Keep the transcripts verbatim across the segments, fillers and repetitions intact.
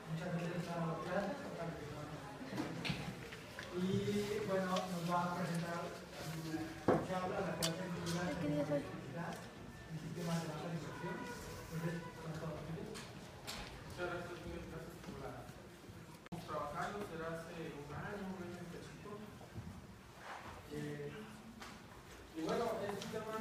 muchas veces está clases, otras veces no. Y bueno, nos va a presentar su charla, la cual se titula Electricidad en sistemas de baja distorsión. Entonces, con todo. Muchas gracias, muy gracias por la... Estamos trabajando, será hace un año, un año y cachito. Eh, y bueno, es un tema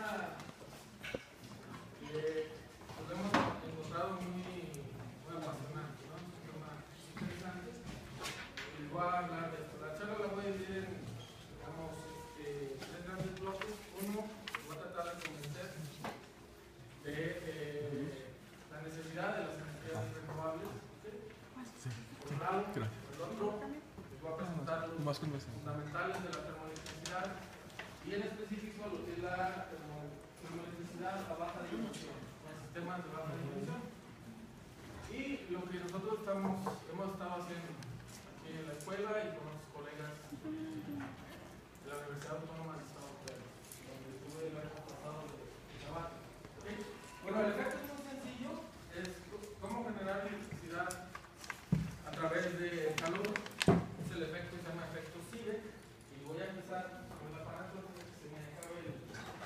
que nos hemos encontrado muy, muy apasionante, ¿no? Es un tema interesante. Y voy a hablar de esto. La charla la voy a dividir en, digamos, este, tres grandes bloques. Uno, voy a tratar de convencer de eh, la necesidad de las energías renovables. Por un lado, por el otro, les voy a presentar los fundamentales de la termoelectricidad y en específico lo que es la termoelectricidad a baja distorsión, los sistemas de baja distorsión. Y lo que nosotros estamos, hemos estado haciendo aquí en la escuela y con los colegas de la Universidad Autónoma del Estado de Puebla, donde estuve el año pasado de trabajo. ¿Okay? Bueno, el efecto es muy sencillo, es cómo generar electricidad a través de calor. Es el efecto que se llama efecto Seebeck. Y voy a empezar con el aparato que se me acabe el,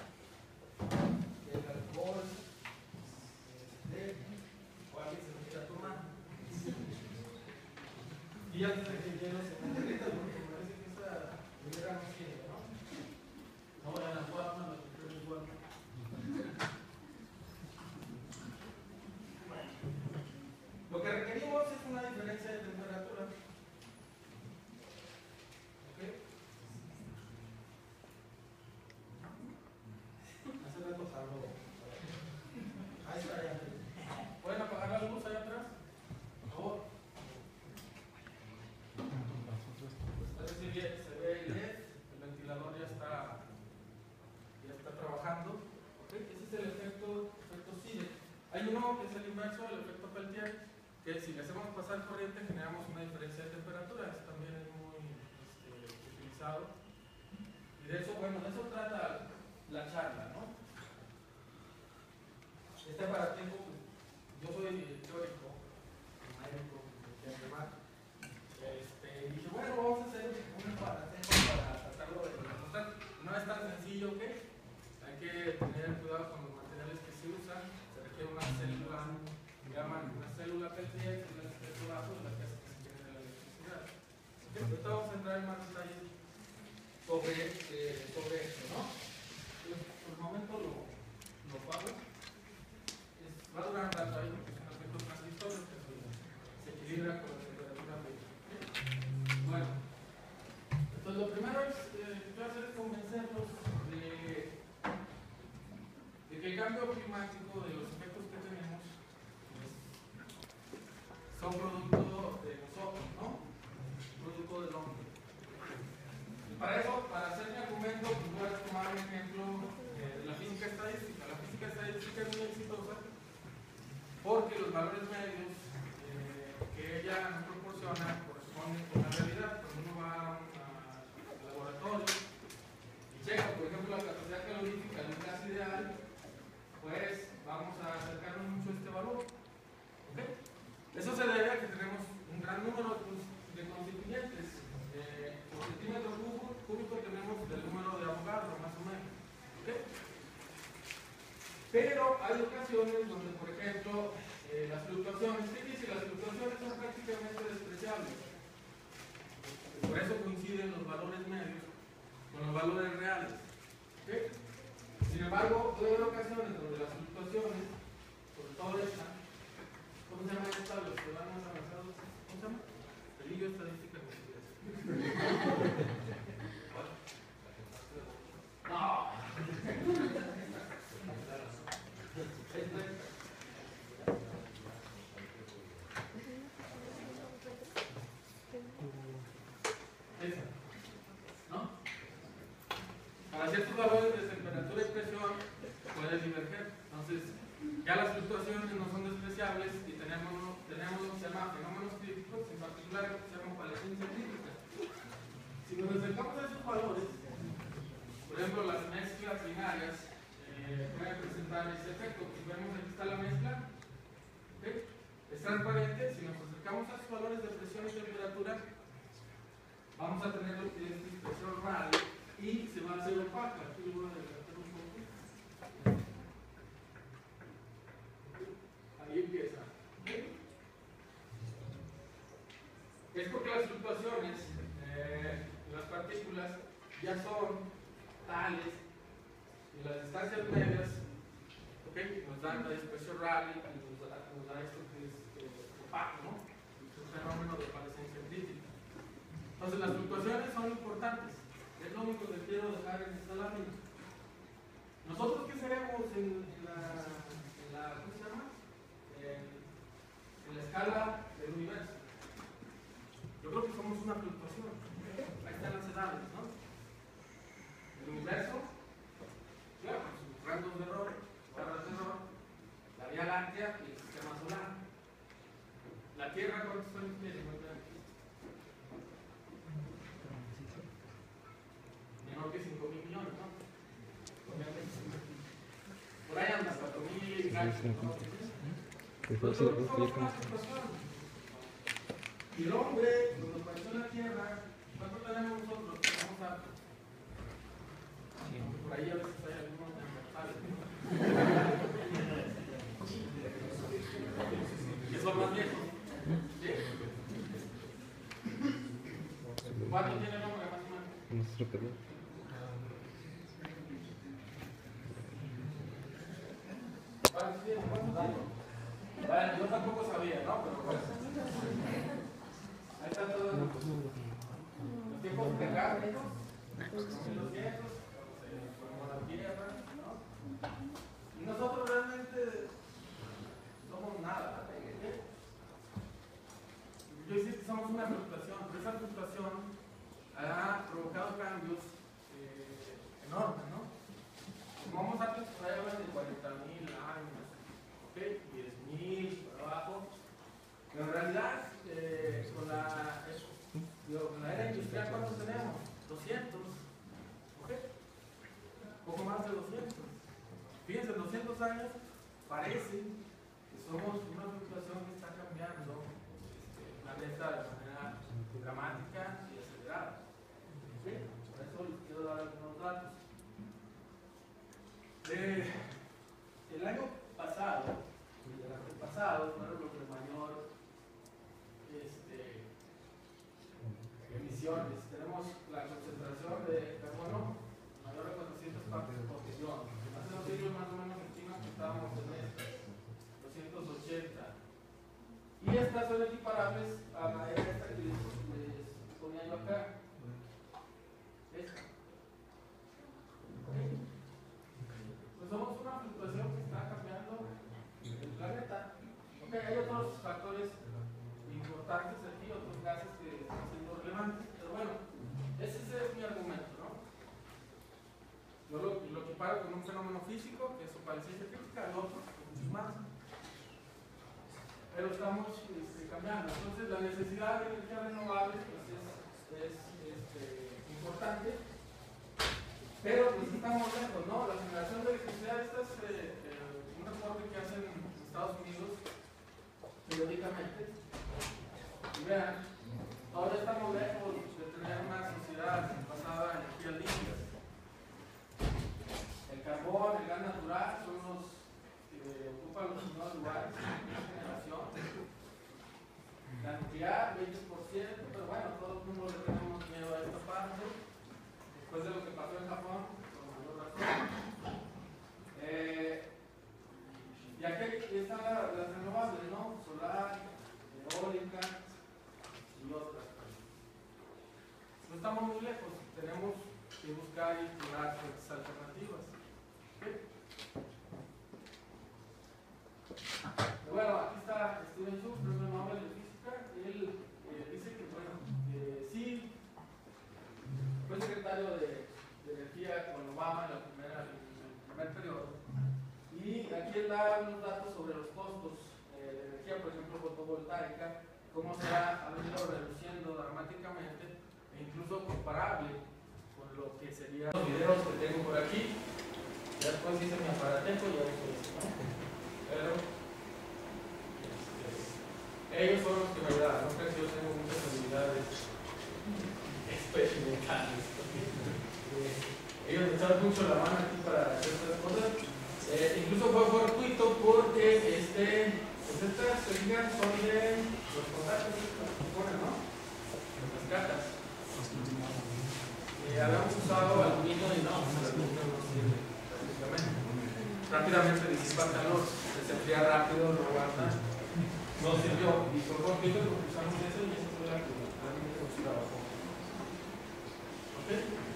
el alcohol. Este, o alguien se me quiera tomar. Y antes de que el hielo se me derrita, porque me parece que esta primera no quiere, ¿no? No vayan a jugar, no, pero igual. Lo que requerimos es una diferencia de temperatura. ¿Ok? Hace rato salgo. Ahí está, ya. ¿Pueden apagar la luz allá atrás? Por favor. Es decir, se ve el L E D, el ventilador ya está, ya está trabajando. ¿Ok? Ese es el efecto, efecto Seebeck. Hay uno que es el inverso, el efecto Peltier, que si le hacemos pasar corriente generamos una diferencia de temperatura. Eso también es muy este, utilizado. Y de eso, bueno, de eso trata la charla, ¿no? Este aparatejo, yo soy teórico, médico, de remate. Este, y dije, bueno, vamos a hacer un aparatejo para tratarlo de demostrar. No es tan sencillo que hay que tener cuidado con los materiales que se usan. Se requiere una célula, llaman una célula Peltier, que es el secreto bajo de la que hace que se genere la electricidad. ¿Okay? Ahorita vamos a entrar en más detalles sobre, eh, sobre esto, ¿no? Entonces, por el momento lo, lo pago. Es, va a durar un rato ahí porque es un efecto transitorio que se, se equilibra con la temperatura media. ¿Okay? Bueno, entonces lo primero es, eh, que voy a hacer es convencerlos de, de que el cambio climático, de los efectos que tenemos, son producto de nosotros, ¿no? Producto del hombre. Y para eso, para hacer mi argumento, pues voy a tomar un ejemplo eh, de la física estadística. La física estadística es muy exitosa porque los valores medios eh, que ella nos proporciona corresponden con la realidad. Cuando uno va a un a, laboratorio y checa, por ejemplo, la capacidad calorífica de un gas ideal, pues vamos a acercarnos mucho a este valor. ¿Okay? Eso se debe a que tenemos un gran número de constituyentes. Eh, por centímetro cúbico, cúbico tenemos el número de Avogadro, más o menos. ¿Okay? Pero hay ocasiones donde, por ejemplo, eh, las fluctuaciones, ¿qué dice? Las fluctuaciones son prácticamente despreciables. Por eso coinciden los valores medios con los valores reales. ¿Okay? Sin embargo, puede haber ocasiones donde las fluctuaciones, sobre todo esta, ¿cómo se llama esta? Los que van más avanzados, ¿cómo se llama? Peligro estadística. No. Esa. ¿No? Para ciertos valores de temperatura y presión puede diverger. Entonces, ya las fluctuaciones no son despreciables y tenemos, tenemos lo que se llama fenómenos críticos, en particular lo que se llama palescencia crítica. Si nos acercamos a esos valores, por ejemplo, las mezclas binarias eh, pueden presentar ese efecto. Si vemos aquí está la mezcla, ¿okay? Es transparente. Si nos acercamos a sus valores de presión y temperatura, vamos a tener lo que es dispersión radial y se va a hacer opaca. Aquí lo voy a adelantar un poco. Ahí empieza. Es porque las fluctuaciones eh, de las partículas ya son tales y las distancias medias, ¿okay?, nos dan la dispersión radial y nos da, nos da esto que es eh, opaco, ¿no? Es un fenómeno de aparición científica. Entonces las fluctuaciones son importantes. Es lo único que quiero dejar en esta lámina. ¿Nosotros qué seremos en, en, la, en la, ¿cómo se llama? En, en la escala del universo? Yo creo que somos una fluctuación. Ahí están las edades, ¿no? El universo, claro, sus rangos de error, barras de error, la Vía Láctea y el sistema solar. La Tierra, ¿cuántos años tiene? Menor que cinco mil millones, ¿no? Por ahí anda, cuatro mil y cacho, ¿no? Entonces, somos una fluctuación. Y el hombre, cuando apareció en la Tierra, ¿cuánto tenemos nosotros? Tenemos a... Por ahí a veces hay algunos neandertales, ¿no? Que son más viejos. ¿Sí? ¿Cuánto tiene el hombre más o menos? Nuestro periodo. ¿Cuántos tiene? ¿Cuántos años? Bueno, yo tampoco sabía, ¿no? Pero bueno. Ahí está todo. Los tiempos mecánicos, los viejos, como la tierra, ¿no? Y nosotros realmente somos nada. ¿Eh? Yo decía que somos una fluctuación, pero esa fluctuación ha provocado cambios eh, enormes, ¿no? Como vamos a por ahí hablan de cuarenta mil años, ¿ok? diez mil por abajo. Pero en realidad, eh, con, la, eh, digo, con la era industrial, ¿cuántos tenemos? doscientos. ¿Ok? Poco más de doscientos. Fíjense, en doscientos años parece que somos una fluctuación que está cambiando este, el planeta de manera dramática y acelerada. ¿Ok? Por eso les quiero dar algunos datos. Eh, el año pasado, y el año pasado, fueron los de mayor Este, emisiones. Tenemos la concentración de carbono mayor a cuatrocientas partes por millón. Hace dos siglos más o menos en China estábamos en estas doscientos ochenta. Y estas son equiparables a la esta que les, les ponía yo acá. Esta. Pues somos una fluctuación que está cambiando el planeta. Okay, hay otros factores importantes aquí, otros gases que están siendo relevantes, pero bueno, ese, ese es mi argumento, ¿no? Yo lo, lo equiparo con un fenómeno físico, que es opalicencia crítica, el otro, muchos más. Pero estamos este, cambiando. Entonces, la necesidad de energía renovable pues, es, es este, importante, pero pues estamos lejos, ¿no? La generación de electricidad, esta es eh, eh, un reporte que hacen en Estados Unidos periódicamente. Y vean, todavía estamos lejos de tener una sociedad basada en energías limpias. El carbón, el gas natural son los que ocupan los primeros lugares de generación. La nuclear, veinte por ciento, pero bueno, todo el mundo le tenemos miedo a esta parte. Después de lo que pasó en Japón, por mayor razón. Eh, y aquí están las renovables, ¿no? Solar, eólica y otras. No estamos muy lejos, tenemos que buscar y explorar fuentes alternativas. ¿Okay? Bueno, aquí está Steven Chu, premio Nobel de Física. Él eh, dice que, bueno, eh, sí, fue secretario de, de Energía con Obama en, la primera, en el primer periodo. Y aquí él da unos datos sobre los costos eh, de energía, por ejemplo, fotovoltaica, cómo se ha venido reduciendo dramáticamente e incluso comparable con lo que serían los videos que tengo por aquí. Ya después hice mi aparatejo y ya uso eso, ¿no? Pero este, ellos fueron los que me ayudaron. No creo que yo tengo muchas habilidades experimentales. Ellos me echaron mucho la mano aquí para hacer estas cosas. Eh, incluso fue fortuito porque este, pues estas ligas son de los contactos que se ponen, ¿no? Las cartas. Eh, habíamos usado aluminio y no, pues el aluminio no sirve prácticamente. Rápidamente disipa calor, se enfría rápido, no aguanta. No sirvió. Y fue fortuito porque usamos eso y eso fue la que realmente nos trabajó. ¿Ok?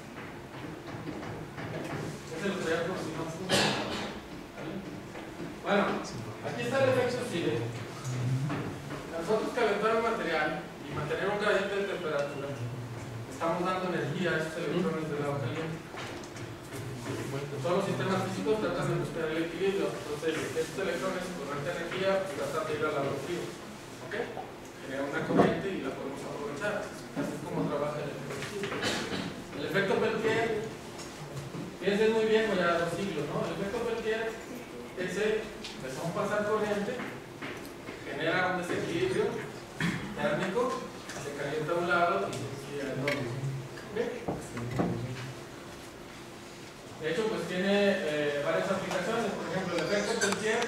Ese lo traía por si no funciona. Bueno, aquí está el efecto Sile. Nosotros calentar un material y mantener un gradiente de temperatura, estamos dando energía a esos electrones del lado caliente. Todos los sistemas físicos tratan de buscar el equilibrio. Entonces, estos electrones con alta energía pues, tratan de ir al lado frío. ¿Ok? Genera una corriente y la podemos aprovechar. Así es como trabaja el efecto Sile. El efecto Peltier, piensen muy bien, voy a dos siglos, ¿no? El efecto Peltier ese empezó a pasar corriente, genera un desequilibrio térmico, se calienta a un lado y se enfría al otro. ¿Okay? De hecho, pues tiene eh, varias aplicaciones. Por ejemplo, el efecto Peltier.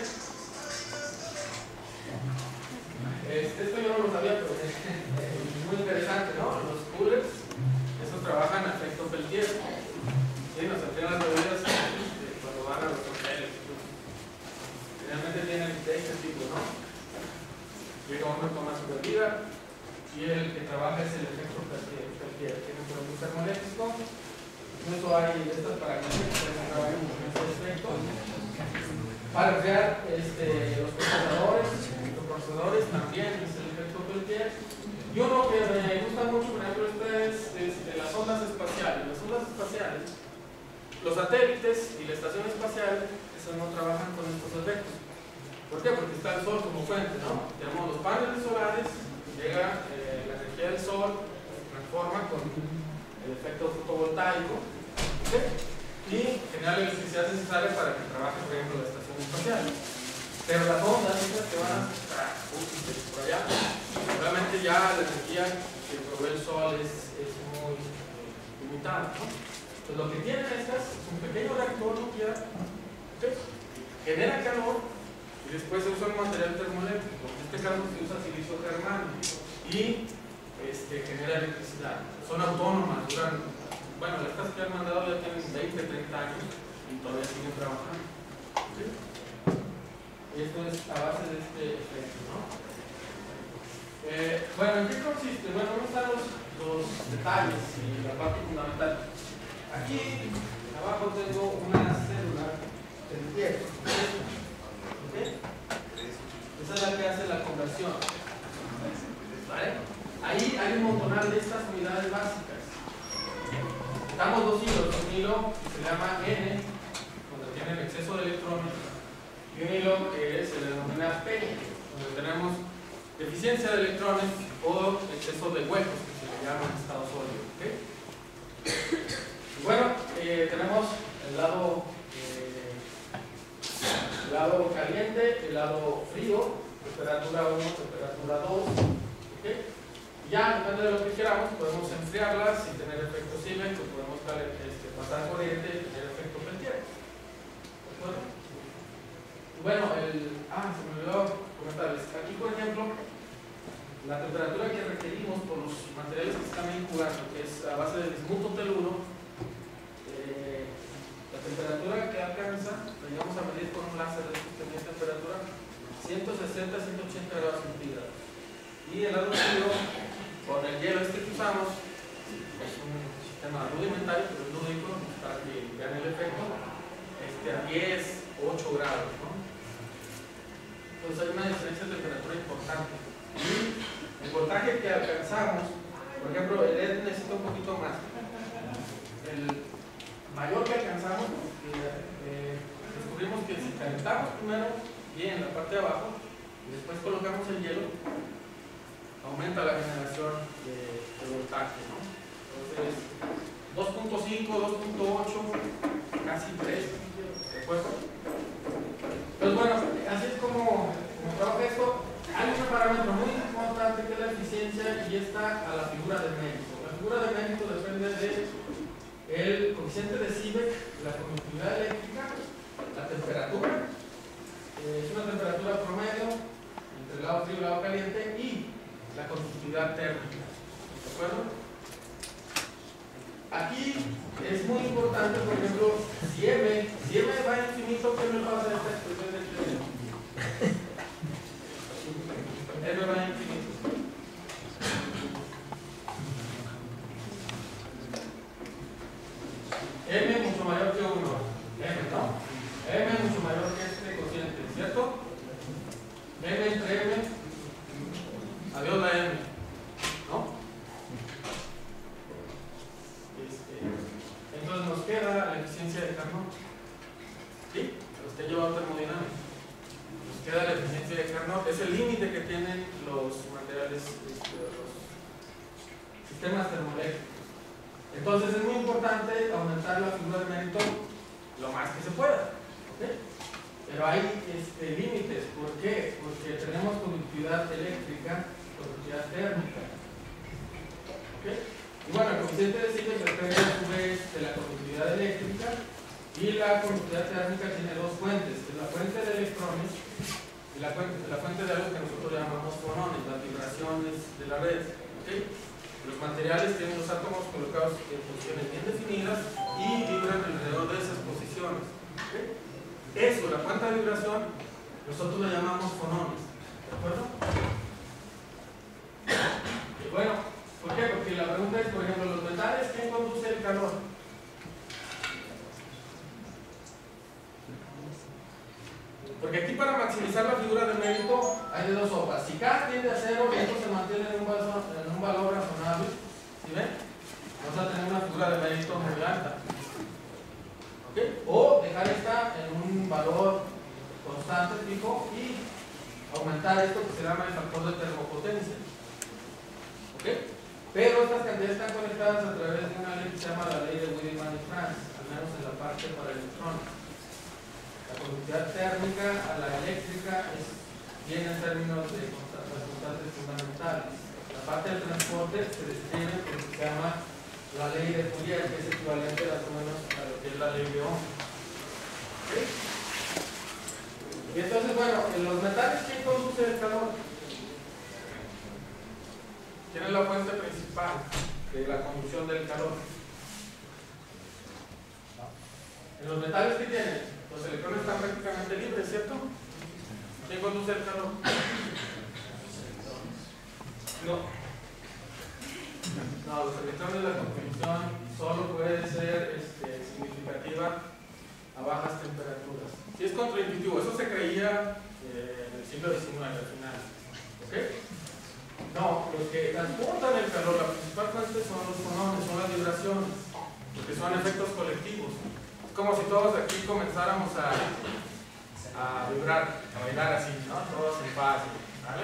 Este, esto yo no lo sabía, pero es muy interesante, ¿no? Los coolers, esos trabajan a efecto Peltier. Sí, nos enfrían las bebidas cuando van a los hoteles. Realmente tienen de este tipo, ¿no? Llega uno a tomar su bebida y el que trabaja es el efecto Peltier. Tiene un producto termoeléctrico. Incluso hay estas para que se trabajen con este efecto. Para enfriar este, los procesadores, los procesadores también es el efecto Peltier. Y uno que me gusta mucho, por ejemplo, este es este, las ondas espaciales. Las ondas espaciales, los satélites y la estación espacial, esos no trabajan con estos efectos. ¿Por qué? Porque está el sol como fuente, ¿no? Tenemos los paneles solares, llega eh, la energía del sol, se transforma con el efecto fotovoltaico, ¿okay? Y genera la electricidad necesaria para que trabaje, por ejemplo, la estación espacial. Pero las ondas, esas que van a por allá, realmente ya la energía que provee el sol es, es muy eh, limitada, ¿no? Pues lo que tienen estas es un pequeño reactor nuclear, ¿okay? Genera calor y después se usa un material termoeléctrico. En este caso se usa silicio germánico y este, genera electricidad. Son autónomas, duran, bueno, estas que han mandado ya tienen veinte, treinta años y todavía siguen trabajando. ¿Okay? Y esto es a base de este efecto, ¿no? Eh, bueno, ¿en qué consiste? Bueno, ¿dónde están los, los detalles y la parte fundamental? Aquí abajo tengo una célula Peltier. ¿Okay? Esa es la que hace la conversión. ¿Vale? Ahí hay un montonal de estas unidades básicas. Damos dos hilos, un hilo que se llama N, donde tiene el exceso de electrones, y un hilo que se le denomina P, donde tenemos deficiencia de electrones o exceso de huecos, que se le llama en estado sólido. ¿Okay? Bueno, eh, tenemos el lado, eh, el lado caliente, el lado frío, temperatura uno, temperatura dos. ¿Okay? Ya, depende de lo que queramos, podemos enfriarlas y tener efecto Sile, pues podemos este, pasar corriente y tener efecto Peltier. ¿De acuerdo? Bueno, el. Ah, se me olvidó comentarles. Aquí, por ejemplo, la temperatura que requerimos por los materiales que están ahí jugando, que es a base de bismuto teluro, eh, la temperatura que alcanza, la llevamos a medir con un láser de estos que mide temperatura, ciento sesenta a ciento ochenta grados centígrados. Y el lado frío, con el hielo este que usamos, es un sistema rudimentario, pero es lúdico, para que vean el efecto, este, a diez, ocho grados, ¿no? Entonces hay una diferencia de temperatura importante. Y el voltaje que alcanzamos, por ejemplo, el L E D necesita un poquito más. El mayor que alcanzamos, eh, descubrimos que si calentamos primero bien la parte de abajo y después colocamos el hielo, aumenta la generación de, de voltaje, ¿no? Entonces, dos punto cinco, dos punto ocho, casi tres, ¿de acuerdo? Pues bueno, así es como, como trabaja esto. Hay un parámetro muy importante que es la eficiencia y está a la figura de mérito. La figura de mérito depende del coeficiente de Seebeck, la conductividad eléctrica, la temperatura, eh, es una temperatura promedio entre el lado frío y el lado caliente, y la conductividad térmica. ¿De acuerdo? Aquí es muy importante, por ejemplo, si M, si M va a infinito, ¿qué me pasa a esta expresión de M? M va a infinito. M mucho mayor que uno. M, ¿no? M mucho mayor que este cociente, ¿cierto? M entre M. Adiós la M. ¿No? Este, entonces nos queda la eficiencia de Carnot. ¿Sí? Los que llevan termodinámica. Nos queda la eficiencia de Carnot. Es el límite que tienen los materiales, este, los sistemas termoeléctricos. Entonces es muy importante aumentar la figura de mérito lo más que se pueda. ¿Okay? Pero hay este, límites. ¿Por qué? Porque tenemos conductividad eléctrica, conductividad térmica. ¿Okay? Y bueno, el coeficiente de Seebeck depende a su vez de la conductividad eléctrica, y la conductividad térmica tiene dos fuentes: es la fuente de electrones y la fuente, la fuente de algo que nosotros llamamos fonones, las vibraciones de la red. ¿Okay? Los materiales tienen los átomos colocados en posiciones bien definidas y vibran alrededor de esas posiciones. ¿Okay? Eso, la fuente de vibración, nosotros lo llamamos fonones. ¿De acuerdo? Y bueno, ¿por qué? Porque la pregunta es, por ejemplo, los metales, ¿quién conduce el calor? Porque aquí, para maximizar la figura de mérito, hay de dos sopas. Si K tiende a cero y esto se mantiene en un valor, en un valor razonable, ¿sí ven? Vamos a tener una figura de mérito muy alta. ¿Okay? O dejar esta en un valor constante, fijo, y aumentar esto que se llama el factor de termopotencia. ¿Okay? Pero estas cantidades están conectadas a través de una ley que se llama la ley de Wiedemann y Franz, al menos en la parte para electrones. La conductividad térmica a la eléctrica es, viene en términos de constantes fundamentales. La parte del transporte se describe por lo que se llama la ley de Fourier, que es equivalente más o menos a lo que es la ley de Ohm. ¿Okay? Y entonces, bueno, en los metales, ¿quién conduce el calor? ¿Quién es la fuente principal de la conducción del calor? En los metales, ¿qué tienen? Los electrones están prácticamente libres, ¿cierto? ¿Quién conduce el calor? No. No, los electrones, la contribución solo puede ser este, significativa a bajas temperaturas. Si es contraintuitivo, eso se creía eh, en el siglo diecinueve al final. ¿Ok? No, los que transportan el calor, la principal fuente son los fonones, son las vibraciones, porque son efectos colectivos. Es como si todos aquí comenzáramos a, a vibrar, a bailar así, ¿no? Todos en paz, ¿vale?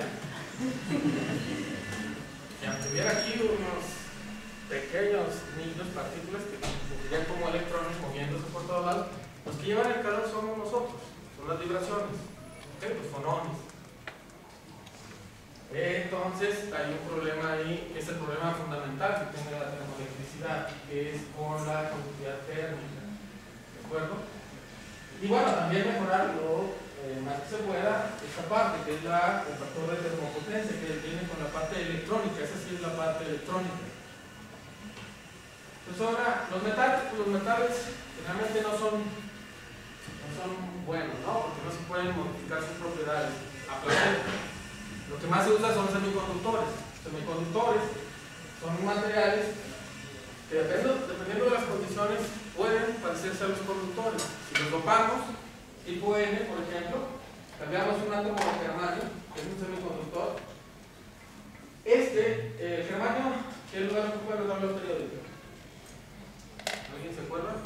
Y aunque hubiera aquí unos pequeños niños, partículas que serían como electrones moviéndose por todos lados, los que llevan el calor somos nosotros, son las vibraciones, ¿okay? Los fonones. Entonces hay un problema ahí, que es el problema fundamental que tiene la termoelectricidad, que es con la conductividad térmica. ¿De acuerdo? Y bueno, también mejorar lo eh, más que se pueda esta parte, que es la, el factor de termopotencia, que viene con la parte electrónica. Esa sí es la parte electrónica. Pues ahora, los metales, pues los metales generalmente no son, no son buenos, ¿no? Porque no se pueden modificar sus propiedades a placer. Lo que más se usa son semiconductores. Semiconductores son materiales que dependiendo, dependiendo de las condiciones pueden parecerse a los conductores. Si los dopamos, tipo N, por ejemplo, cambiamos un átomo de germanio, que es un semiconductor. Este, el eh, germanio, ¿qué lugar ocupa en la tabla periódica? ¿Alguien se acuerda?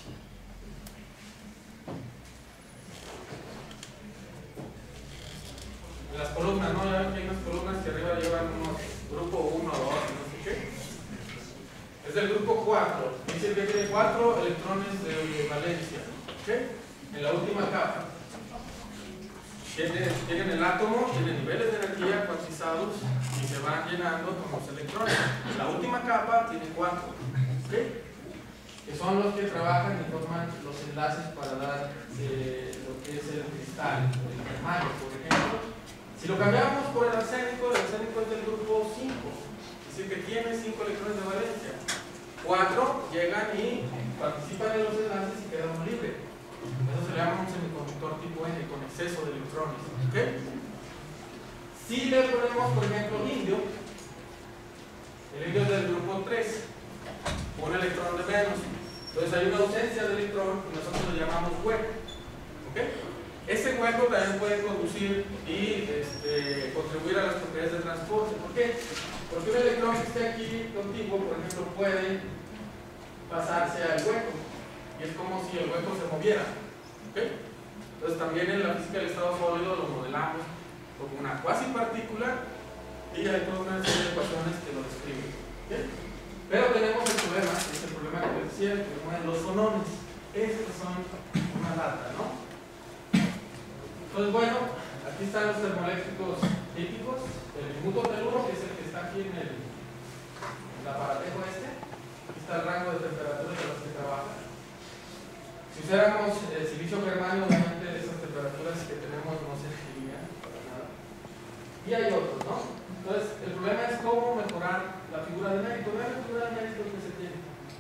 En las columnas, ¿no? Ya ven que hay unas columnas que arriba llevan unos grupo uno, dos, no sé qué. Es del grupo cuatro. Dice que tiene cuatro electrones de valencia. ¿Ok? En la última capa. tienen, tienen el átomo, tienen niveles de energía cuantizados y se van llenando con los electrones. La última capa tiene cuatro, ¿okay? Que son los que trabajan y forman los enlaces para dar eh, lo que es el cristal, el germanio, por ejemplo. Si lo cambiamos por el arsénico, el arsénico es del grupo cinco, es decir, que tiene cinco electrones de valencia. cuatro llegan y participan en los enlaces y quedan libres. Eso se le llama un semiconductor tipo N, con exceso de electrones. ¿Okay? Si le ponemos, por ejemplo, indio, el indio es del grupo tres, un electrón de menos. Entonces hay una ausencia de electrón y nosotros lo llamamos hueco. ¿Okay? Ese hueco también puede conducir y este, contribuir a las propiedades de transporte. ¿Por qué? Porque un electrón que esté aquí contigo, por ejemplo, puede pasarse al hueco. Y es como si el hueco se moviera. ¿Okay? Entonces también en la física del estado sólido lo modelamos como una cuasi partícula y hay toda una serie de ecuaciones que lo describen. ¿Okay? Pero tenemos el problema, es el problema que les decía, el problema de los fonones. Estos son una lata, ¿no? Entonces, bueno, aquí están los termoeléctricos típicos. El minuto teluro, que es el que está aquí en el, en el aparatejo este. Aquí está el rango de temperaturas a las que trabaja. Si usáramos el silicio germanio, obviamente esas temperaturas que tenemos no se elegirían para nada. Y hay otros, ¿no? Entonces, el problema es cómo mejorar la figura de mérito. ¿No es la figura de mérito que se tiene?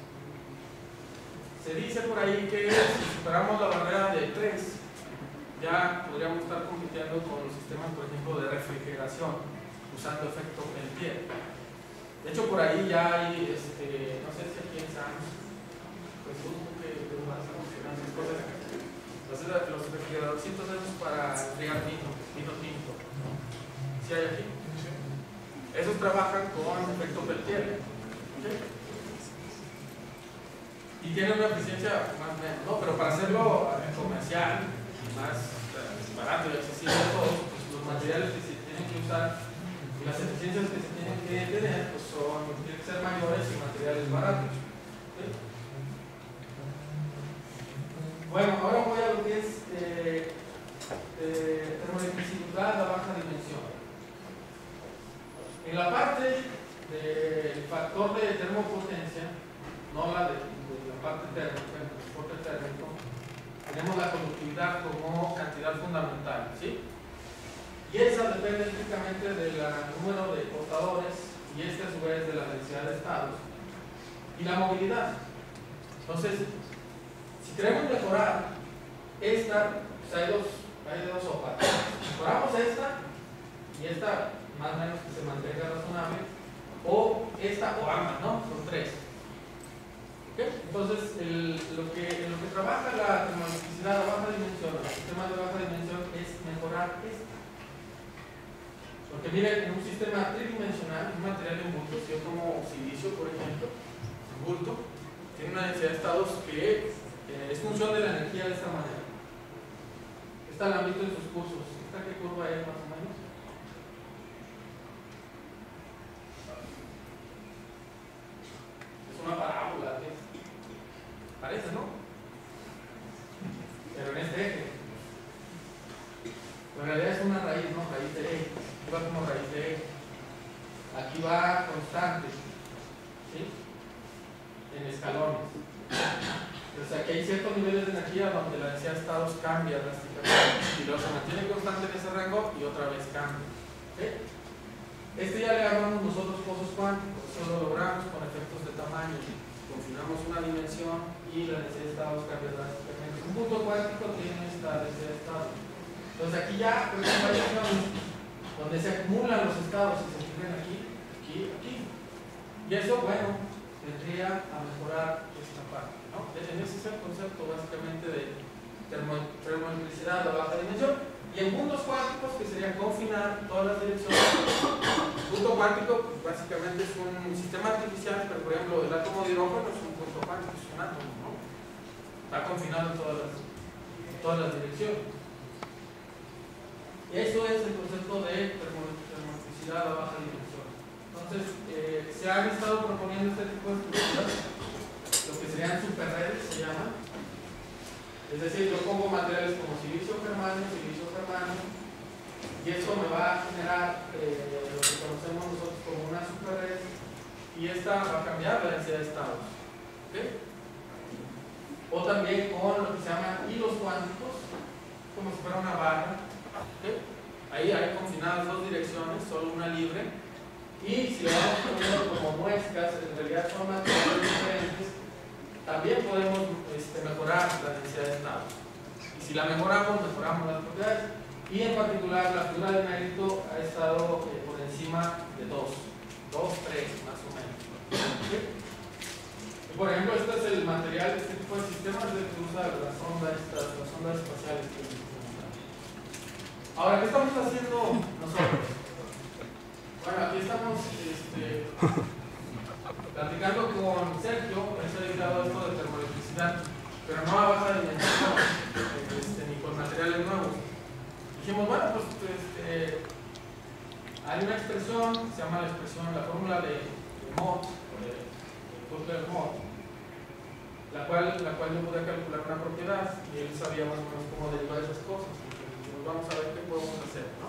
Se dice por ahí que si superamos la barrera de tres, ya podríamos estar compitiendo con los sistemas, por ejemplo, de refrigeración, usando efecto Peltier. De hecho, por ahí ya hay, este, no sé si aquí en San pues un que más funcionan esas cosas. Entonces, los refrigeradorcitos esos para enfriar vino, vino tinto. ¿Sí hay aquí? Esos trabajan con efecto Peltier. ¿Okay? Y tienen una eficiencia más o menos, ¿no? Pero para hacerlo comercial, más barato y accesible a todos, pues los materiales que se tienen que usar y las eficiencias que se tienen que tener pues son, tienen que ser mayores y materiales baratos. ¿Sí? Bueno, ahora voy a lo que es eh, eh, termoelectricidad a baja dimensión. En la parte del factor de termopotencia, no la de, de la parte térmica, el transporte térmico, tenemos la conductividad como cantidad fundamental, ¿sí? Y esa depende únicamente del número de portadores y este a su vez de la densidad de estados y la movilidad. Entonces, si queremos mejorar esta, pues hay dos, hay dos sopas. Mejoramos esta y esta más o menos que se mantenga razonable, o esta o ambas, ¿no? Son tres. ¿Okay? Entonces, el, lo, que, lo que trabaja la termoelectricidad a baja dimensión, los sistemas de baja dimensión, es mejorar esta. Porque miren, en un sistema tridimensional, un material en bulto, si yo como silicio, por ejemplo, en bulto, tiene una densidad de estados que eh, es función de la energía de esta manera. Está el ámbito de sus cursos. ¿Esta qué curva es más o menos? Es una parábola, ¿qué? Parece, ¿no? Pero en este eje. Pero en realidad es una raíz, ¿no? Raíz de eje. Aquí va como raíz de eje. Aquí va constante. ¿Sí? En escalones. Entonces aquí hay ciertos niveles de energía donde la densidad de estados cambia drásticamente. Y luego se mantiene constante en ese rango y otra vez cambia. ¿Sí? Este ya le llamamos nosotros pozos cuánticos. Eso lo logramos con efectos de tamaño. Confinamos una dimensión y la densidad de estados cambia drásticamente. Un punto cuántico tiene esta densidad de estados. Entonces aquí ya pues, hay variaciones donde se acumulan los estados y se escriben aquí, aquí, aquí. Y eso, bueno, vendría a mejorar esta parte, ¿no? En ese es el concepto básicamente de termo, termoelectricidad a baja dimensión. Y en puntos cuánticos, que serían confinar todas las direcciones. El punto cuántico, pues, básicamente es un sistema artificial, pero por ejemplo, el átomo de hidrógeno es un punto cuántico, es un átomo, ¿no? Está confinado en todas las, en todas las direcciones. Y eso es el concepto de termoelectricidad a baja dimensión. Entonces, eh, se han estado proponiendo este tipo de estructuras, lo que serían superredes, se llaman. Es decir, yo pongo materiales como silicio germanio, silicio germanio, y eso me va a generar eh, lo que conocemos nosotros como una superred, y esta va a cambiar la densidad de estados. ¿Okay? O también con lo que se llaman hilos cuánticos, como si fuera una barra. ¿Okay? Ahí hay confinadas dos direcciones, solo una libre, y si lo vamos poniendo como muescas, en realidad son materiales diferentes, también podemos este, mejorar la densidad de estados. Y si la mejoramos, mejoramos las propiedades. Y en particular, la figura de mérito ha estado eh, por encima de dos, dos, tres más o menos. ¿Sí? Y por ejemplo, este es el material de este tipo de sistemas que usa las ondas, estas, las ondas espaciales que utilizamos. Ahora, ¿qué estamos haciendo nosotros? Bueno, aquí estamos este, platicando con Sergio, él se ha dedicado a esto de termoelectricidad, pero no a baja dimensión, este, ni con materiales nuevos. Dijimos, bueno, pues este, hay una expresión, se llama la expresión, la fórmula de, de Mott, o de, de Kepler Mott, la cual, la cual yo podía calcular una propiedad, y él sabía más o menos cómo derivar esas cosas. Entonces, vamos a ver qué podemos hacer, ¿no?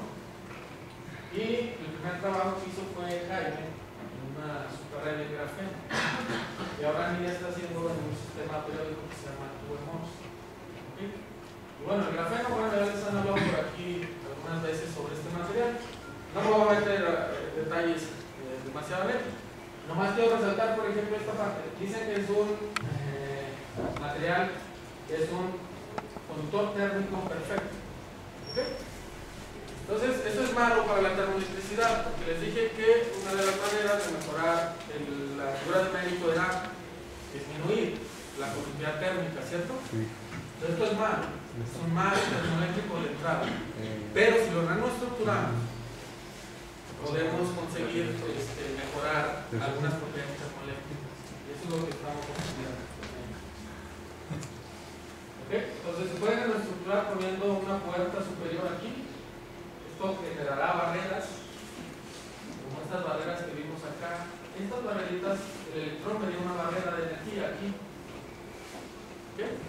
Y el primer trabajo que hizo fue Jaime, en una superred de grafeno, y ahora Nidia está haciendo en un sistema periódico que se llama tubo Morse. ¿Okay? Y bueno, el grafeno, bueno, ya les han hablado por aquí algunas veces sobre este material. No me voy a meter eh, detalles eh, demasiado lejos. Nomás quiero resaltar, por ejemplo, esta parte. Dicen que es un eh, material, que es un conductor térmico perfecto. ¿Okay? Entonces, eso es malo para la termoelectricidad, porque les dije que una de las maneras de mejorar el, la figura de mérito era disminuir la conductividad térmica, ¿cierto? Sí. Entonces, esto es malo, es un mal termoeléctrico de entrada. Pero si lo nanoestructuramos, podemos conseguir este, mejorar algunas propiedades termoeléctricas. Y eso es lo que estamos consiguiendo. ¿Okay? Entonces, se pueden nanoestructurar poniendo una puerta superior aquí. Esto generará barreras, como estas barreras que vimos acá. Estas barreritas, el electrón vería una barrera de energía aquí. ¿Okay?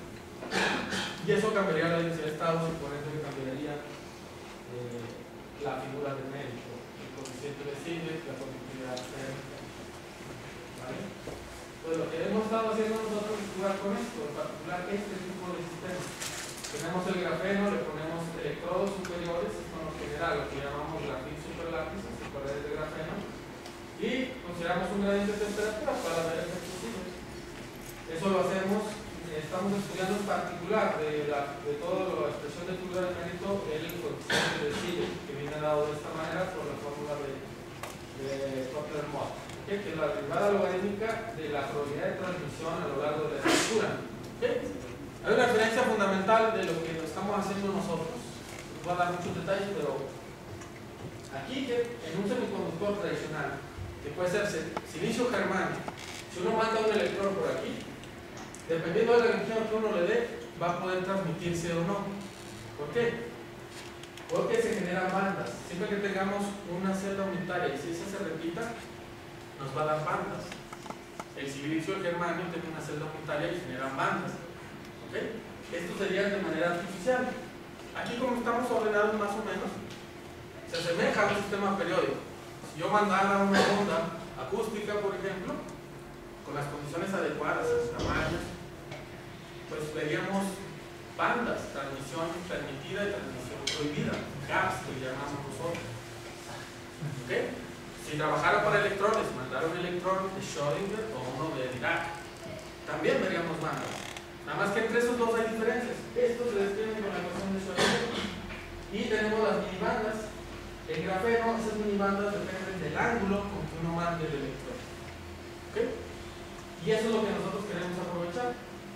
Y eso cambiaría la densidad de estados y por eso cambiaría eh, la figura de mérito, el coeficiente de Seebeck, la conductividad térmica. ¿Vale? Entonces, lo que hemos estado haciendo nosotros es jugar con esto, en particular este tipo de sistemas. Tenemos el grafeno, le ponemos electrodos superiores, esto nos genera lo que llamamos grafito superlápiz, superredes de grafeno, y consideramos un gradiente de temperatura para ver efectos posibles. Eso lo hacemos, estamos estudiando en particular de, la, de toda la expresión de figura de mérito, el coeficiente de Seebeck, que viene dado de esta manera por la fórmula de, de Kepler Mott, ¿okay? Que es la derivada logarítmica de la probabilidad de transmisión a lo largo de la estructura. ¿Okay? Hay una diferencia fundamental de lo que estamos haciendo nosotros. Les voy a dar muchos detalles, pero aquí que en un semiconductor tradicional, que puede ser silicio germánico, si uno manda un electrón por aquí, dependiendo de la energía que uno le dé, va a poder transmitirse o no. ¿Por qué? Porque se generan bandas. Siempre que tengamos una celda unitaria y si esa se repita, nos va a dar bandas. El silicio germanio tiene una celda unitaria y generan bandas. ¿Okay? Esto sería de manera artificial. Aquí, como estamos ordenados más o menos, se asemeja a un sistema periódico. Si yo mandara una onda acústica, por ejemplo, con las condiciones adecuadas, los tamaños, pues veríamos bandas, transmisión permitida y transmisión prohibida, gaps que llamamos nosotros. ¿Okay? Si trabajara para electrones, mandar un electrón de Schrödinger o uno de Dirac, también veríamos bandas. Nada más que entre esos dos hay diferencias. Estos se describen con la ecuación de Schrödinger y tenemos las minibandas. En grafeno, esas minibandas dependen del ángulo con que uno mande el electrón. ¿Okay? Y eso es lo que nosotros queremos aprovechar.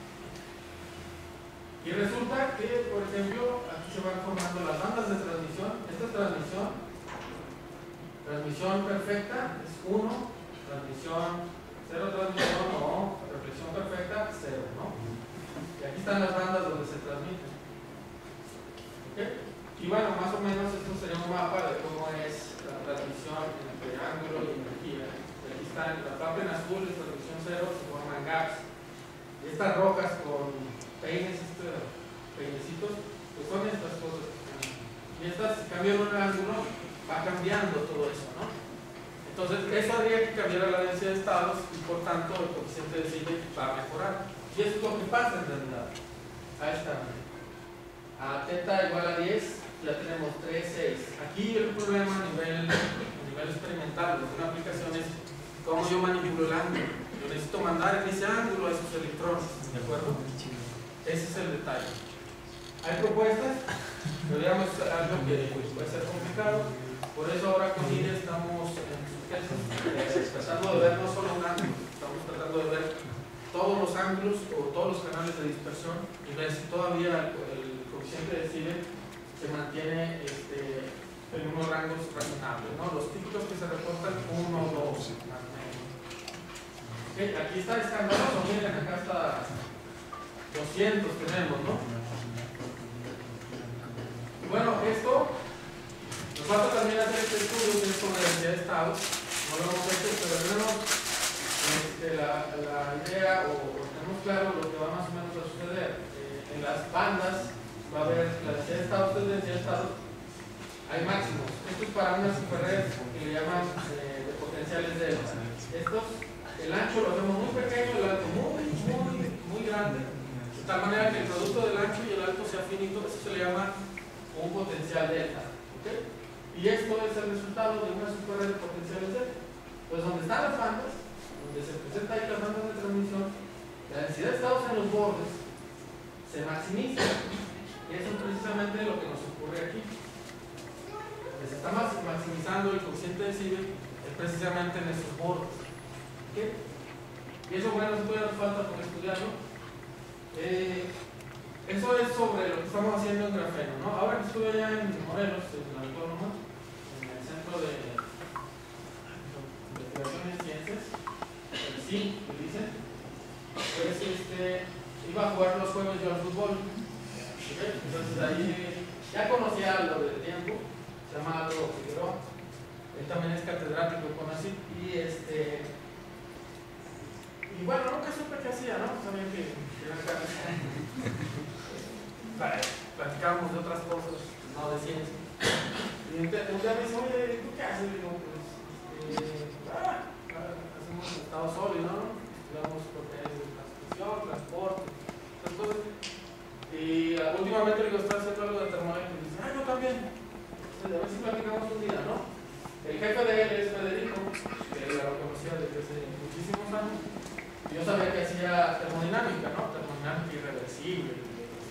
Y resulta que, por ejemplo, aquí se van formando las bandas de transmisión. Esta es transmisión. Transmisión perfecta es uno. Transmisión, cero transmisión o reflexión perfecta, cero, ¿no? Y aquí están las bandas donde se transmiten. ¿Okay? Y bueno, más o menos esto sería un mapa de cómo es la transmisión entre ángulo y energía. Y aquí están, la parte en azul es transmisión cero, se forman gaps. Y estas rojas con peines, estos peinecitos, pues son estas cosas que están aquí. y esta, si cambia un ángulo, va cambiando todo eso, ¿no? Entonces, eso haría que cambiara la densidad de estados y por tanto el coeficiente de Seebeck va a mejorar. Y eso es lo que pasa en realidad. A esta a teta igual a diez, ya tenemos tres, seis. Aquí el problema a nivel, a nivel experimental de una aplicación es cómo yo manipulo el ángulo. Yo necesito mandar en ese ángulo a esos electrones, ¿de acuerdo? Ese es el detalle. Hay propuestas, pero digamos algo que puede ser complicado. Por eso ahora con I R E estamos en sus tesis, eh, tratando de ver no solo un ángulo, estamos tratando de ver todos los ángulos o todos los canales de dispersión y ver si todavía el, el coeficiente de Seebeck se mantiene este, en unos rangos razonables, ¿no? Los típicos que se reportan uno, dos, más o menos. Okay, aquí está escandaloso, miren, acá está doscientos tenemos, ¿no? Bueno, esto nos falta también hacer este estudio que es sobre la densidad de estados. No lo hemos hecho, pero tenemos este, la, la idea o, o tenemos claro lo que va más o menos a suceder. Eh, en las bandas va a haber la densidad de estados, de densidad de estados, hay máximos. Esto es para una superred que le llaman eh, de potenciales delta. Estos, el ancho lo hacemos muy pequeño, el alto muy, muy, muy grande. De tal manera que el producto del ancho y el alto sea finito, eso se le llama un potencial delta. ¿Okay? Y esto es el resultado de una superred de potenciales delta. Pues donde están las bandas, donde se presenta ahí las bandas de transmisión, la densidad de estados en los bordes se maximiza. Y eso es precisamente lo que nos ocurre aquí. Donde se está maximizando el coeficiente de Seebeck es precisamente en esos bordes. ¿Okay? Y eso, bueno, eso todavía nos falta por estudiarlo. Eh, eso es sobre lo que estamos haciendo en grafeno, ¿no? Ahora que estuve allá en Morelos, en la Autónoma, en el Centro de Investigación en Ciencias, el C I, que dicen, pues este, iba a jugar los jueves yo al fútbol. ¿Okay? Entonces ahí ya conocía algo del tiempo, se llama Álvaro Figueroa, él también es catedrático con así, y este y bueno, nunca supe qué hacía, ¿no? Sabía que era catedrático. Platicábamos de otras cosas, no de ciencia. Y un día me dice, oye, ¿tú qué haces? Digo, pues, eh, ah, hacemos estado sólido, ¿no? Estudiamos propiedades de transmisión, transporte, esas cosas. Y uh, últimamente le digo, está haciendo algo de termómetro y dice, ah, yo también. Entonces, a ver si platicamos un día, ¿no? El jefe de él es Federico, que él lo conocía desde hace muchísimos años. Y yo sabía que hacía termodinámica, ¿no? Termodinámica irreversible.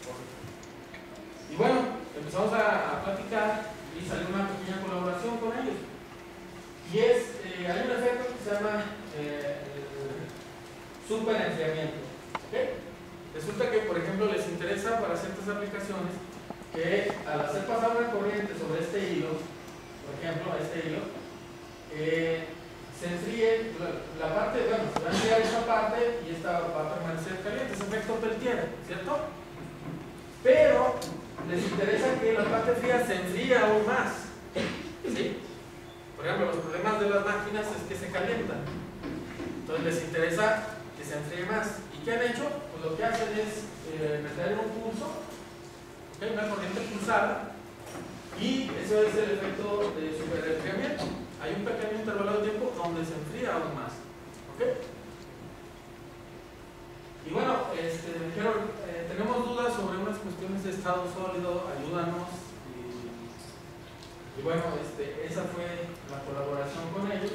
Y bueno, empezamos a, a platicar y salió una pequeña colaboración con ellos. Y es, eh, hay un efecto que se llama eh, superenfriamiento. ¿Okay? Resulta que, por ejemplo, les interesa para ciertas aplicaciones que al hacer pasar una corriente sobre este hilo, por ejemplo, este hilo, eh, se enfríe la, la parte, bueno, se va a enfriar esta parte y esta va a permanecer caliente, es efecto Peltier, ¿cierto? Pero les interesa que la parte fría se enfríe aún más. ¿Sí? Por ejemplo, los problemas de las máquinas es que se calientan. Entonces les interesa que se enfríe más. ¿Y qué han hecho? Pues lo que hacen es eh, meter un pulso, ¿okay? Una corriente pulsada, y eso es el efecto de superenfriamiento. Hay un pequeño intervalo de tiempo donde se enfría aún más. ¿Okay? Y bueno, este, me dijeron, eh, tenemos dudas sobre unas cuestiones de estado sólido, ayúdanos. Y, y bueno, este, esa fue la colaboración con ellos.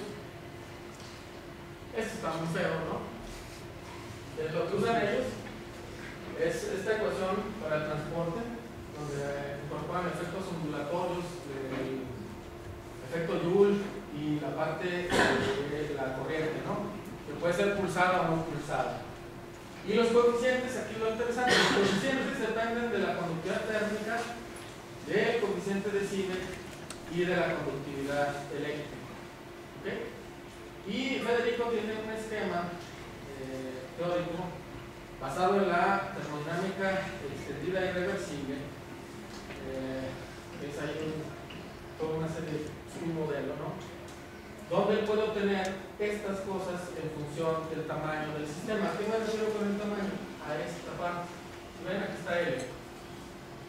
Esto está muy feo, ¿no? Eh, lo que usan ellos es esta ecuación para el transporte, donde incorporan efectos ondulatorios, el efecto Joule y la parte de la corriente, ¿no? Que puede ser pulsada o no pulsada. Y los coeficientes, aquí lo interesante, los coeficientes dependen de la conductividad térmica, del coeficiente de Seebeck y de la conductividad eléctrica. ¿Okay? Y Federico tiene un esquema eh, teórico basado en la termodinámica extendida y reversible. Eh, es ahí un, toda una serie de submodelos, ¿no? Donde él puede obtener estas cosas en función del tamaño del sistema. ¿A qué me refiero con el tamaño? A esta parte. ¿Ven? Aquí está L.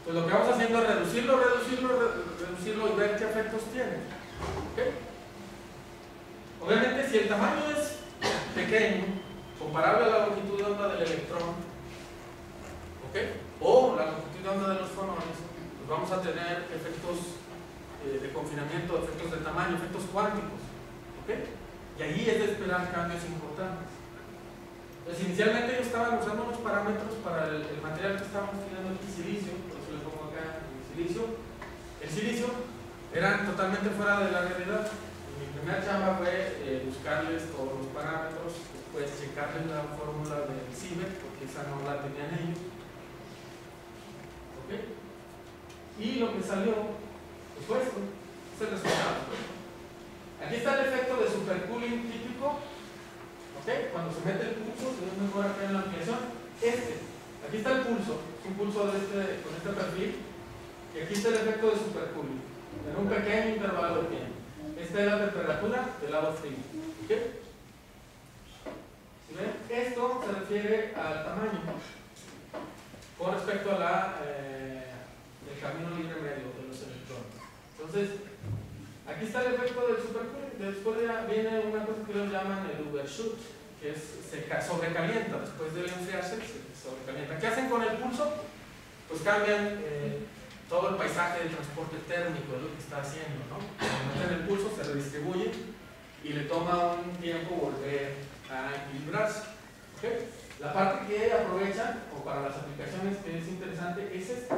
pues lo que vamos haciendo es reducirlo, reducirlo, re reducirlo y ver qué efectos tiene. ¿Okay? Obviamente, si el tamaño es pequeño, comparable a la longitud de onda del electrón, ¿okay? O la longitud de onda de los fonones, pues vamos a tener efectos eh, de confinamiento, efectos de tamaño, efectos cuánticos. ¿Okay? Y ahí es de esperar cambios importantes. Entonces, inicialmente ellos estaban usando unos parámetros para el, el material que estaban utilizando aquí, silicio, por eso le pongo acá el silicio. El silicio eran totalmente fuera de la realidad. Mi primera chamba fue eh, buscarles todos los parámetros, después checarles la fórmula del CIBEC, porque esa no la tenían ellos. ¿Okay? Y lo que salió, pues fue esto, es el resultado. Aquí está el efecto de supercooling típico. ¿Okay? Cuando se mete el pulso, se ve mejor acá en la ampliación. Este, aquí está el pulso, es un pulso de este, con este perfil, y aquí está el efecto de supercooling, en un pequeño intervalo de tiempo. Esta es la temperatura del lado frío. ¿Okay? ¿Sí ven? Esto se refiere al tamaño con respecto a la, eh, el camino libre medio de los electrones. Entonces, aquí está el efecto del supercooling. Después viene una cosa que ellos llaman el overshoot, que es, se sobrecalienta. Después de enfriarse, se sobrecalienta. ¿Qué hacen con el pulso? Pues cambian eh, todo el paisaje de transporte térmico, es lo que está haciendo, ¿no? Cuando meten el pulso, se redistribuye y le toma un tiempo volver a equilibrarse. ¿Okay? La parte que aprovechan, o para las aplicaciones que es interesante, es esta.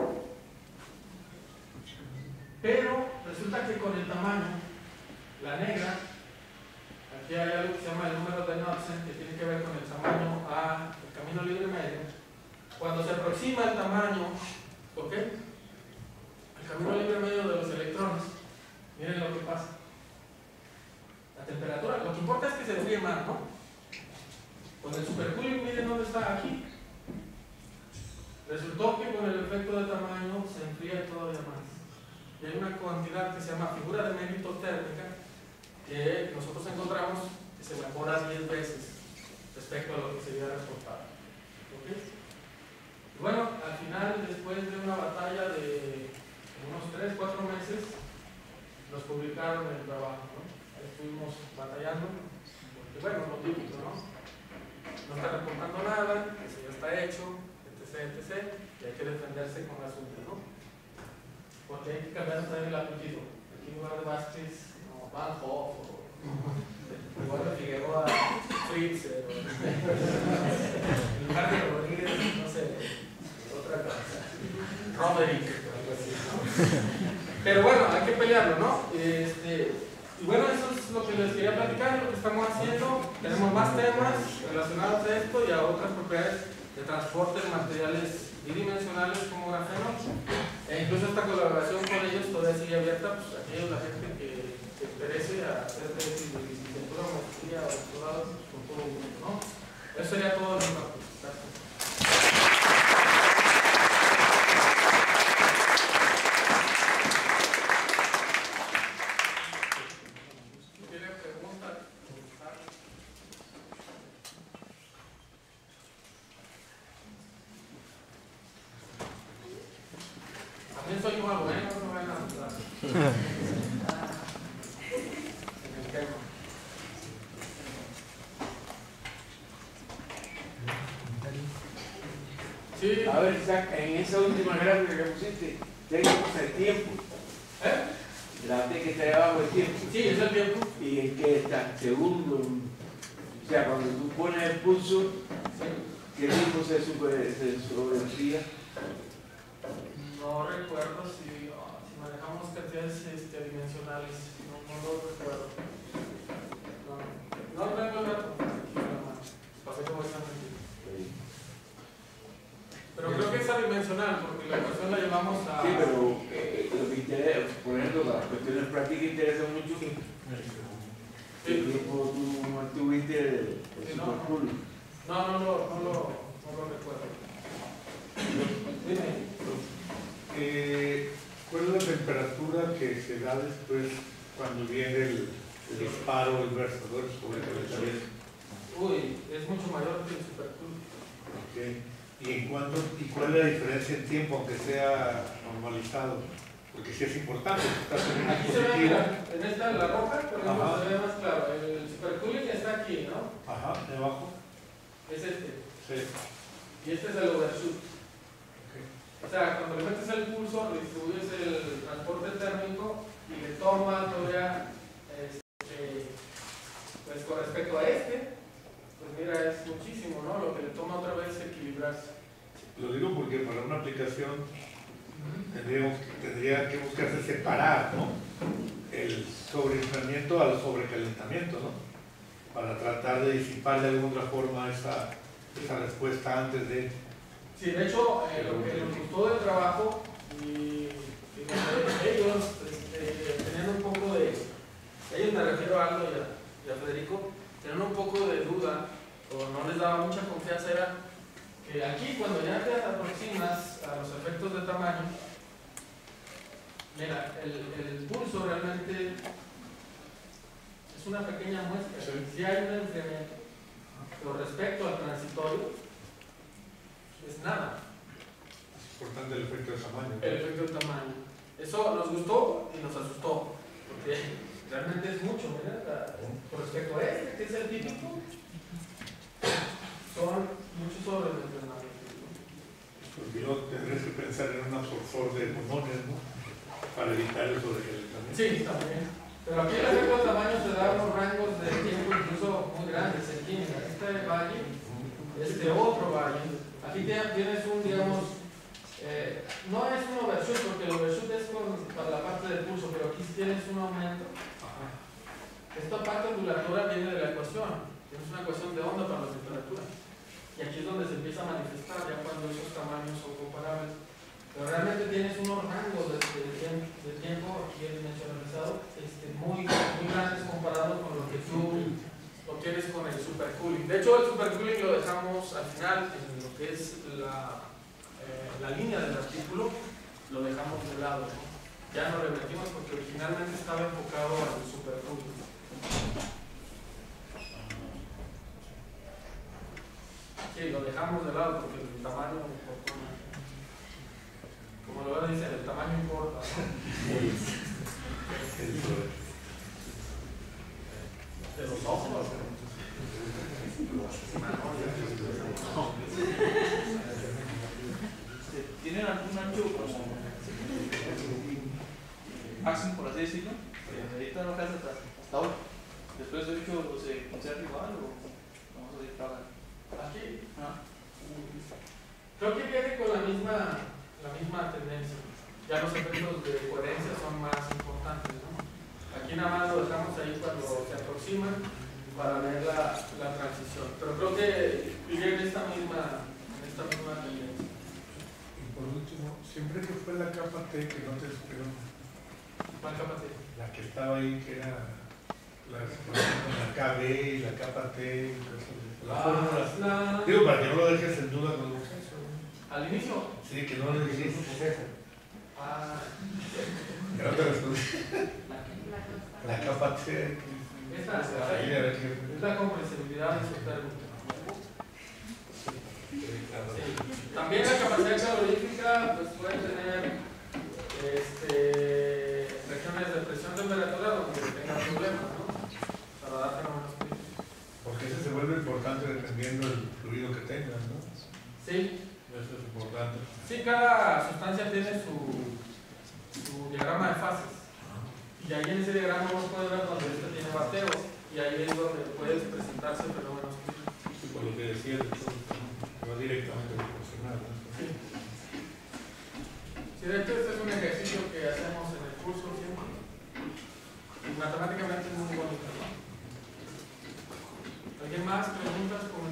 Pero resulta que con el tamaño, la negra, aquí hay algo que se llama el número de Knudsen, que tiene que ver con el tamaño a el camino libre medio. Cuando se aproxima el tamaño, ¿ok? El camino libre medio de los electrones, miren lo que pasa. La temperatura, lo que importa es que se enfríe más, ¿no? Con el supercooling, miren dónde está, aquí. Resultó que con el efecto de tamaño se enfría todavía más. Y hay una cantidad que se llama figura de mérito térmica que nosotros encontramos que se mejora diez veces respecto a lo que se había reportado. ¿Okay? Y bueno, al final, después de una batalla de unos tres cuatro meses, nos publicaron el trabajo, ¿no? Ahí estuvimos batallando, porque bueno, lo típico, ¿no? No está reportando nada, eso ya está hecho, etc, etcétera, y hay que defenderse con la suya, ¿no? Porque hay que cambiar también el apellido. Aquí en lugar de Vázquez, no, Van Hoff, o igual de Figueroa, Fritz, o en lugar de Rodríguez, no sé, otra cosa. Roderick, algo así, ¿no? Pero bueno, hay que pelearlo, ¿no? Este, y bueno, eso es lo que les quería platicar, lo que estamos haciendo. Tenemos más temas relacionados a esto y a otras propiedades de transporte de materiales bidimensionales como grafeno. E incluso esta colaboración con ellos todavía sigue abierta, pues aquellos, la gente que se interese a hacer de licenciatura, maestría o doctorado, pues, con todo gusto, ¿no? Eso sería todo de mi parte. Gracias. ¿Tiene preguntas? También soy nuevo, ¿eh? No me vayan a asustar. En el tema. Sí. A ver, Isaac, en esa última gráfica que pusiste, tenemos el tiempo. ¿Eh? La T que está debajo del tiempo. Sí, es el tiempo. ¿Y en qué está? Segundo. O sea, cuando tú pones el pulso, ¿qué tiempo se sobreenfría? No recuerdo si, oh, si manejamos cantidades este, dimensionales. No, no lo recuerdo. No, no tengo el dato. Aquí en la mano. Pasé como esa mentira. Pero creo que es adimensional, porque la ecuación la llevamos a... Sí, pero eh, lo que interesa, por ejemplo, las cuestiones prácticas interesan mucho. Sí. ¿Qué tiempo tú mantuviste el, el Sí, no, supercooling? No, no, no, no, lo, no lo recuerdo. Dime. Eh, ¿Cuál es la temperatura que se da después cuando viene el, el disparo, el versador sobre el cabeza? Uy, es mucho mayor que el supercooling. Okay. ¿Y, en cuánto, ¿Y cuál es la diferencia en tiempo, aunque sea, normalizado, porque sí es importante. Estás en un Aquí se ve, dispositivo. mira, en esta, la roja, por ejemplo, Ajá. se ve más claro. El supercooling está aquí, ¿no? Ajá, de abajo. Es este. Sí. Y este es el overshoot. Okay. O sea, cuando le metes el pulso, distribuyes el transporte térmico y le toma todavía, este, pues con respecto a este, pues mira, es muchísimo, ¿no? Lo que le toma otra vez equilibrarse. Lo digo porque para una aplicación tendríamos, tendría que buscarse separar, ¿no?, el sobreenfriamiento al sobrecalentamiento, ¿no?, para tratar de disipar de alguna otra forma esa, esa respuesta antes de... Sí, de hecho, eh, lo que nos gustó del trabajo y, y donde ellos este, tenían un poco de, ellos me refiero a Aldo y a, y a Federico, tenían un poco de duda o no les daba mucha confianza, era que aquí cuando ya te aproximas a los efectos de tamaño, mira, el, el pulso realmente es una pequeña muestra, Sí. si hay un enfriamiento, pero respecto al transitorio, es nada. Es importante el efecto de tamaño. El efecto del tamaño. Eso nos gustó y nos asustó, porque realmente es mucho, ¿verdad? Con respecto a este, que es el típico, son muchos sobres de entrenamiento. Porque luego tendrías que pensar en un absortor de pulmones, ¿no?, para evitar el sobrecalentamiento. Sí, también. Pero aquí el efecto del tamaño se da unos rangos de tiempo incluso muy grandes en química. Este valle, este otro valle. Aquí tienes un, digamos, eh, no es un overshoot, porque el overshoot es con, para la parte del pulso, pero aquí sí tienes un aumento. Esta parte ondulatoria viene de la ecuación. Es una ecuación de onda para la temperatura. Y aquí es donde se empieza a manifestar ya cuando esos tamaños son comparables. Pero realmente tienes unos rangos de, de, tiempo, de tiempo aquí dimensionalizado este, muy, muy grandes comparado con lo que tú obtienes con el supercooling. De hecho, el supercooling lo dejamos al final, en lo que es la, eh, la línea del artículo, lo dejamos de lado, ¿no? Ya no lo metimos porque originalmente estaba enfocado al supercooling. Sí, lo dejamos de lado porque el tamaño importa. Como lo dicen, el tamaño importa, ¿no? De los ojos. ¿Tienen algún ancho como máximo, por así decirlo? Ahorita no alcanza hasta, hasta ahora. Después de ocho se conserva igual o vamos a seguir trabajando. Aquí. Ah. Creo que viene con la misma, la misma tendencia. Ya los efectos de coherencia son más importantes, ¿no? Aquí nada más lo dejamos ahí cuando se aproximan para ver la, la transición. Pero creo que viene en esta misma, en esta misma tendencia. Y por último, siempre que fue la capa T, que no te esperó, ¿Cuál capa T? la que estaba ahí, que era la, la K B y la capa T, y todo eso, la fórmula. La... Digo, para que no lo dejes en duda con los... ¿Al inicio? Sí, que no lo dijiste. Ah, Que no te respondí. La capa T. esta es la, Ahí, a ver qué. es la compresibilidad de su término. Sí. También la capacidad calorífica pues, puede tener este, regiones de presión-temperatura donde tenga problemas, ¿no? Para dar fenómenos críticos. Porque ese se vuelve importante dependiendo del fluido que tengas, ¿no? Sí. Eso es importante. Sí, cada sustancia tiene su, su diagrama de fases. Y ahí en ese diagrama uno puede ver donde este tiene bateos y ahí es donde puedes presentarse fenómenos críticos. Sí, por lo que decía, va directamente proporcional, ¿no? Sí. Sí, de hecho este es un ejercicio que hacemos en el curso siempre. Y matemáticamente es muy bonito, ¿no? ¿Alguien más? ¿Preguntas? ¿Comentarios?